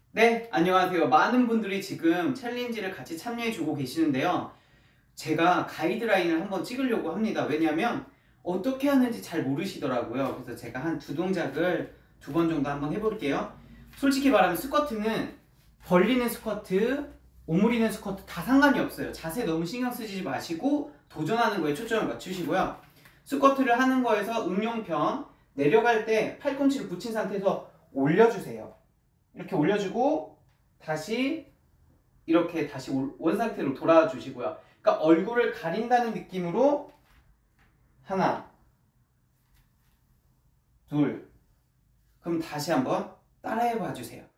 네, 안녕하세요. 많은 분들이 지금 챌린지를 같이 참여해 주고 계시는데요. 제가 가이드라인을 한번 찍으려고 합니다. 왜냐하면 어떻게 하는지 잘 모르시더라고요. 그래서 제가 한 두 동작을 2번 정도 한번 해볼게요. 솔직히 말하면 스쿼트는 벌리는 스쿼트, 오므리는 스쿼트 다 상관이 없어요. 자세 너무 신경 쓰지 마시고 도전하는 거에 초점을 맞추시고요. 스쿼트를 하는 거에서 응용편, 내려갈 때 팔꿈치를 붙인 상태에서 올려주세요. 이렇게 올려주고 다시 이렇게 다시 원상태로 돌아주시고요. 그러니까 얼굴을 가린다는 느낌으로 하나, 둘. 그럼 다시 한번 따라해 봐주세요.